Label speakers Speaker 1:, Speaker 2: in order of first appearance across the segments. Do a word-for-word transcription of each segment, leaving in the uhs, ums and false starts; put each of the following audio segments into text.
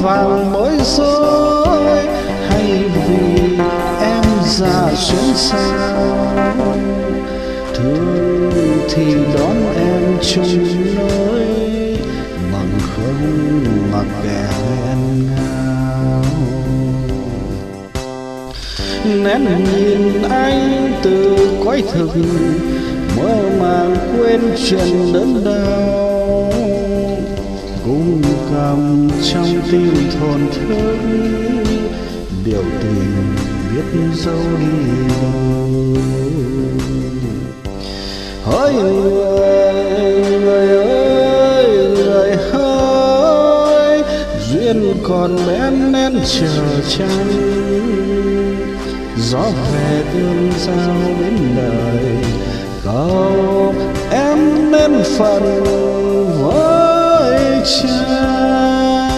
Speaker 1: vàng bối rối, hay vì em già xuyến sao? Thương thì đón em chung lối, bằng không mặc kệ nghẹn ngào. Nén nhìn anh từ cõi thực, mơ màng quên chuyện đớn đau, cùng cầm trong tim thổn thức, điều tình biết dấu đi đâu. Hỡi người, người ơi, người hỡi, duyên còn bén nén chờ chăng? Gió về tương giao bên đời, cầu em nên phần với cha.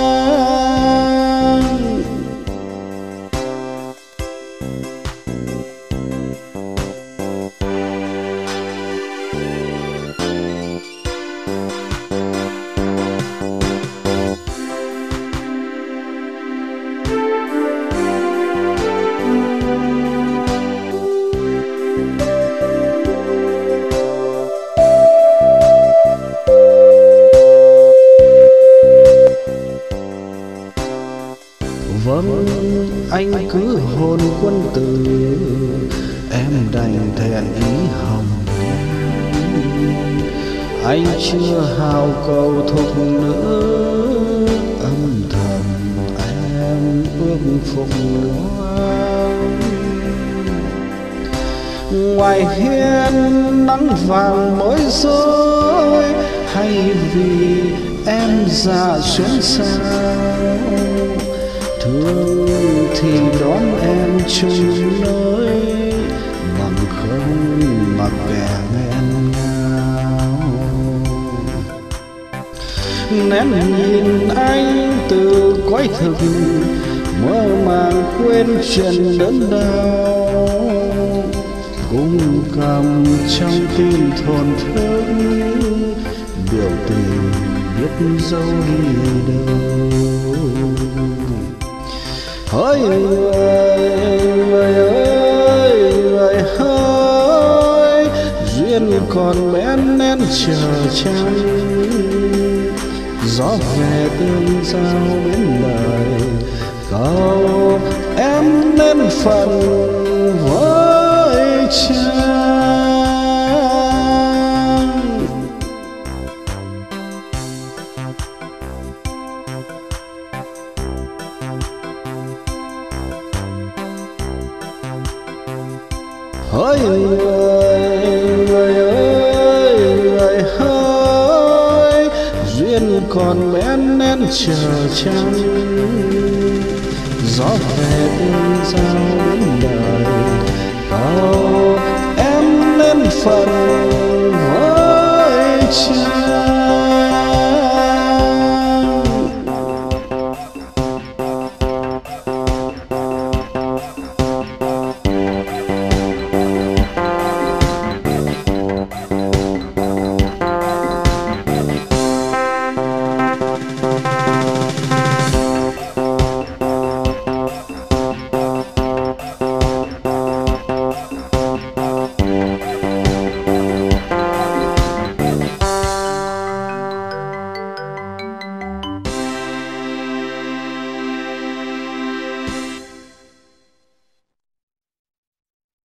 Speaker 1: Vâng, anh cứ hồn quân tử, em đành thẹn ý hồng nhan. Anh chưa hào cầu thục nữa, âm thầm em ước phục loan. Ngoài hiên nắng vàng bối rối, hay vì em già xuyến sao? Thương thì đón em chung lối, bằng không mặc kệ nghẹn ngào. Nén nhìn anh từ cõi thực, mơ màng quên chuyện đớn đau, cùng cầm trong tim thổn thức, điều tình biết dấu đi đâu. Hỡi người, người ơi, người hỡi, duyên còn bén nén chờ chăng? Gió về tương giao bên đời, cầu em nên phần với cha. Hỡi người, người ơi, người hỡi, duyên còn bén nén chờ chăng? Gió về tương giao đến đời, cầu em nên phần